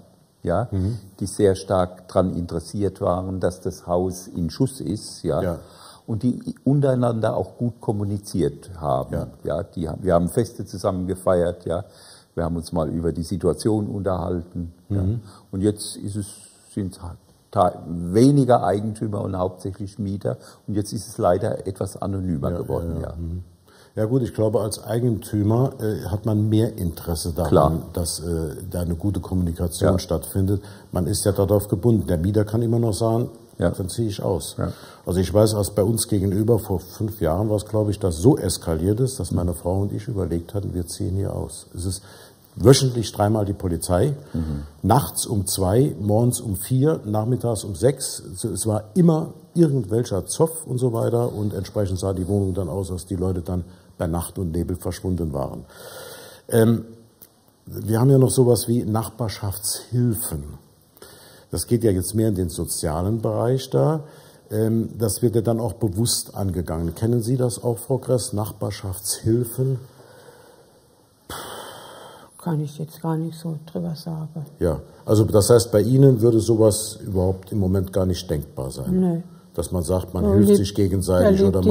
die sehr stark daran interessiert waren, dass das Haus in Schuss ist. Ja. Und die untereinander auch gut kommuniziert haben. Wir haben Feste zusammen gefeiert, wir haben uns mal über die Situation unterhalten. Und jetzt sind weniger Eigentümer und hauptsächlich Mieter. Und jetzt ist es leider etwas anonymer geworden. Ja gut, ich glaube, als Eigentümer hat man mehr Interesse daran, dass da eine gute Kommunikation stattfindet. Man ist ja darauf gebunden. Der Mieter kann immer noch sagen, dann ziehe ich aus. Ja. Also ich weiß, als bei uns gegenüber vor 5 Jahren war es, glaube ich, dass so eskaliert ist, dass meine Frau und ich überlegt hatten, wir ziehen hier aus. Es ist wöchentlich 3-mal die Polizei, nachts um 2, morgens um 4, nachmittags um 6. Es war immer irgendwelcher Zoff und so weiter und entsprechend sah die Wohnung dann aus, dass die Leute dann bei Nacht und Nebel verschwunden waren. wir haben ja noch sowas wie Nachbarschaftshilfen. Das geht ja jetzt mehr in den sozialen Bereich da. Das wird ja dann auch bewusst angegangen. Kennen Sie das auch, Frau Gress? Nachbarschaftshilfen? Kann ich jetzt gar nicht so drüber sagen. Ja, also das heißt, bei Ihnen würde sowas überhaupt im Moment gar nicht denkbar sein? Nee. Dass man sagt, man hilft sich gegenseitig oder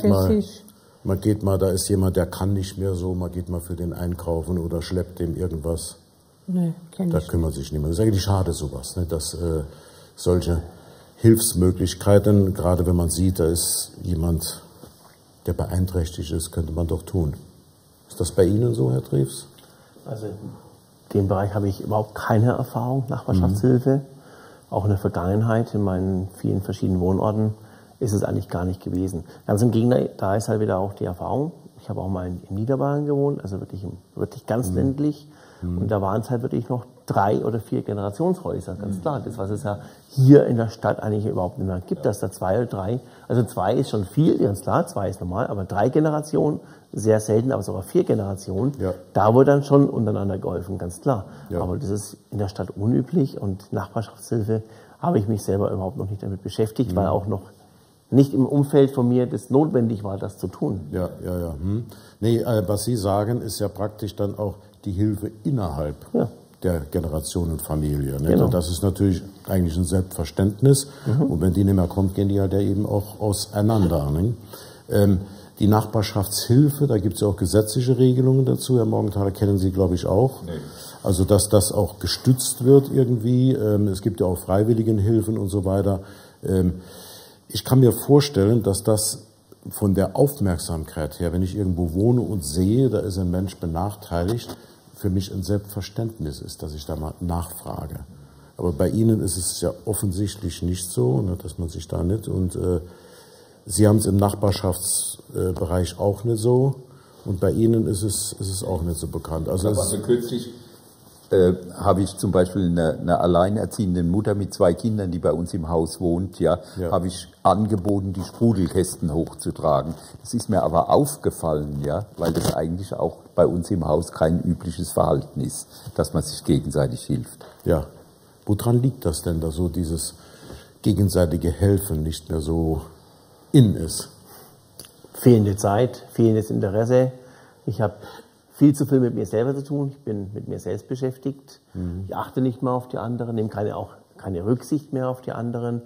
man geht mal, da ist jemand, der kann nicht mehr so, man geht mal für den einkaufen oder schleppt dem irgendwas. Nee, kenn ich nicht. Da kümmert sich niemand. Das ist eigentlich schade sowas, ne, dass solche Hilfsmöglichkeiten, gerade wenn man sieht, da ist jemand, der beeinträchtigt ist, könnte man doch tun. Ist das bei Ihnen so, Herr Treves? Also in dem Bereich habe ich überhaupt keine Erfahrung, Nachbarschaftshilfe. Auch in der Vergangenheit, in meinen vielen verschiedenen Wohnorten, ist es eigentlich gar nicht gewesen. Ganz im Gegenteil, da ist halt wieder auch die Erfahrung. Ich habe auch mal in Niederbayern gewohnt, also wirklich ganz ländlich. Und da waren es halt wirklich noch 3 oder 4 Generationshäuser, ganz klar. Das, was es ja hier in der Stadt eigentlich überhaupt nicht mehr gibt, dass da 2 oder 3, also 2 ist schon viel, ganz klar, 2 ist normal, aber 3 Generationen, sehr selten, aber sogar 4 Generationen, da wurde dann schon untereinander geholfen, ganz klar. Ja. Aber das ist in der Stadt unüblich und Nachbarschaftshilfe habe ich mich selber überhaupt noch nicht damit beschäftigt, weil auch noch nicht im Umfeld von mir das notwendig war, das zu tun. Ja. Nee, was Sie sagen, ist ja praktisch dann auch die Hilfe innerhalb der Generationenfamilie. Ne? Genau. Und das ist natürlich eigentlich ein Selbstverständnis. Und wenn die nicht mehr kommt, gehen die halt ja eben auch auseinander. Ne? Die Nachbarschaftshilfe, da gibt es ja auch gesetzliche Regelungen dazu. Herr Morgenthaler, kennen Sie, glaube ich, auch. Nee. Also, dass das auch gestützt wird irgendwie. Es gibt ja auch Freiwilligenhilfen und so weiter. Ich kann mir vorstellen, dass das von der Aufmerksamkeit her, wenn ich irgendwo wohne und sehe, da ist ein Mensch benachteiligt, für mich ein Selbstverständnis ist, dass ich da mal nachfrage. Aber bei Ihnen ist es ja offensichtlich nicht so, ne, dass man sich da nicht, und Sie haben es im Nachbarschaftsbereich auch nicht so, und bei Ihnen ist es auch nicht so bekannt. Also kürzlich habe ich zum Beispiel eine alleinerziehende Mutter mit 2 Kindern, die bei uns im Haus wohnt, habe ich angeboten, die Sprudelkästen hochzutragen. Das ist mir aber aufgefallen, weil das eigentlich auch bei uns im Haus kein übliches Verhalten ist, dass man sich gegenseitig hilft. Ja. Woran liegt das denn, dass so dieses gegenseitige Helfen nicht mehr so in ist? Fehlende Zeit, fehlendes Interesse. Ich habe viel zu viel mit mir selber zu tun. Ich bin mit mir selbst beschäftigt. Ich achte nicht mehr auf die anderen, nehme keine Rücksicht mehr auf die anderen.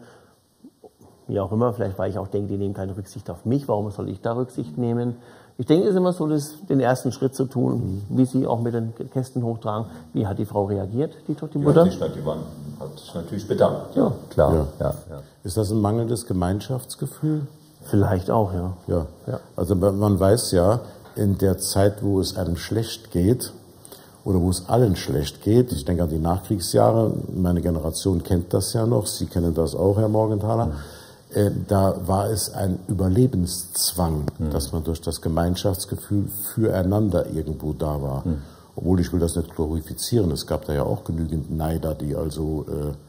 Wie auch immer, vielleicht weil ich auch denke, die nehmen keine Rücksicht auf mich. Warum soll ich da Rücksicht nehmen? Ich denke, es ist immer so, den ersten Schritt zu tun, wie Sie auch mit den Kästen hochtragen. Wie hat die Frau reagiert, die Mutter? Die hat sich natürlich bedankt. Ja, klar. Ja. Ist das ein mangelndes Gemeinschaftsgefühl? Vielleicht auch, ja. Also man weiß ja, in der Zeit, wo es einem schlecht geht oder wo es allen schlecht geht, ich denke an die Nachkriegsjahre, meine Generation kennt das ja noch, Sie kennen das auch, Herr Morgenthaler, da war es ein Überlebenszwang, dass man durch das Gemeinschaftsgefühl füreinander irgendwo da war. Obwohl, ich will das nicht glorifizieren, es gab da ja auch genügend Neider, die also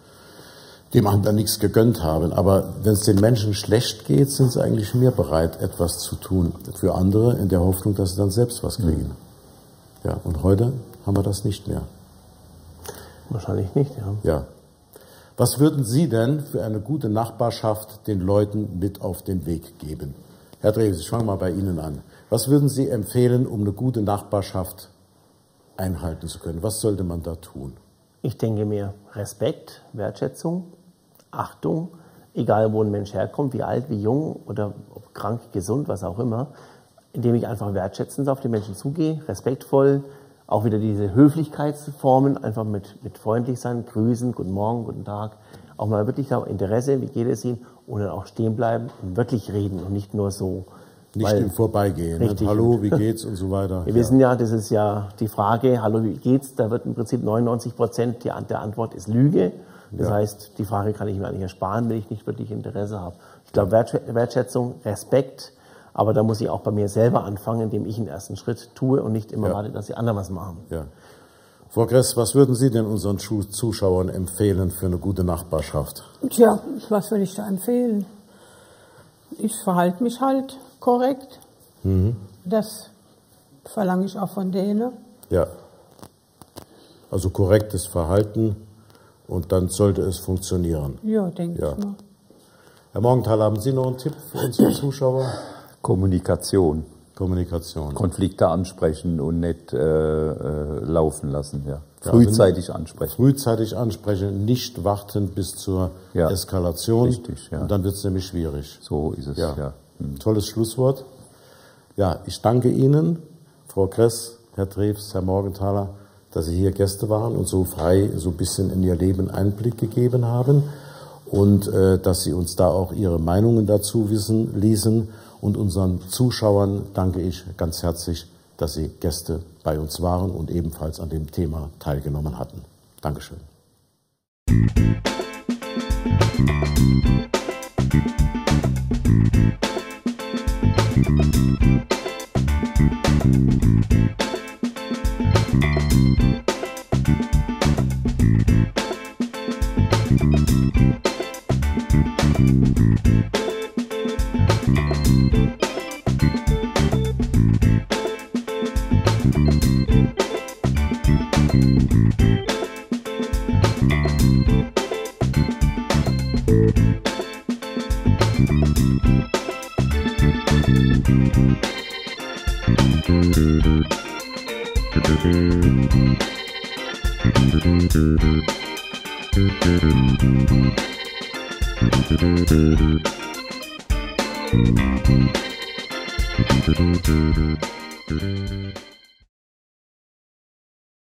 dem anderen nichts gegönnt haben. Aber wenn es den Menschen schlecht geht, sind sie eigentlich mehr bereit, etwas zu tun für andere, in der Hoffnung, dass sie dann selbst was kriegen. Ja, und heute haben wir das nicht mehr. Wahrscheinlich nicht, Ja. Was würden Sie denn für eine gute Nachbarschaft den Leuten mit auf den Weg geben? Herr Treves, ich fange mal bei Ihnen an. Was würden Sie empfehlen, um eine gute Nachbarschaft einhalten zu können? Was sollte man da tun? Ich denke mir Respekt, Wertschätzung, Achtung, egal wo ein Mensch herkommt, wie alt, wie jung oder ob krank, gesund, was auch immer, indem ich einfach wertschätzend auf den Menschen zugehe, respektvoll, auch wieder diese Höflichkeitsformen, einfach mit freundlich sein, grüßen, guten Morgen, guten Tag, auch mal wirklich auch Interesse, wie geht es Ihnen, und dann auch stehen bleiben und wirklich reden und nicht nur so. Nicht im Vorbeigehen, ne? Hallo, wie geht's und so weiter. Wir wissen ja, das ist ja die Frage, hallo, wie geht's, da wird im Prinzip 99% der Antwort ist Lüge. Das heißt, die Frage kann ich mir eigentlich ersparen, wenn ich nicht wirklich Interesse habe. Ich glaube, Wertschätzung, Respekt, aber da muss ich auch bei mir selber anfangen, indem ich einen ersten Schritt tue und nicht immer warte, dass die anderen was machen. Ja. Frau Gress, was würden Sie denn unseren Zuschauern empfehlen für eine gute Nachbarschaft? Tja, was würde ich da empfehlen? Ich verhalte mich halt korrekt. Das verlange ich auch von denen. Ja. Also korrektes Verhalten und dann sollte es funktionieren. Ja, denke ich mal. Herr Morgenthaler, haben Sie noch einen Tipp für unsere Zuschauer? Kommunikation. Kommunikation. Konflikte ansprechen und nicht laufen lassen. Ja. Frühzeitig ansprechen. Frühzeitig ansprechen, nicht warten bis zur Eskalation. Richtig, ja. Und dann wird es nämlich schwierig. So ist es, ja. Tolles Schlusswort. Ja, ich danke Ihnen, Frau Kress, Herr Drews, Herr Morgenthaler, dass Sie hier Gäste waren und so frei so ein bisschen in Ihr Leben Einblick gegeben haben und dass Sie uns da auch Ihre Meinungen dazu wissen ließen. Und unseren Zuschauern danke ich ganz herzlich, dass Sie Gäste bei uns waren und ebenfalls an dem Thema teilgenommen hatten. Dankeschön. Thank you.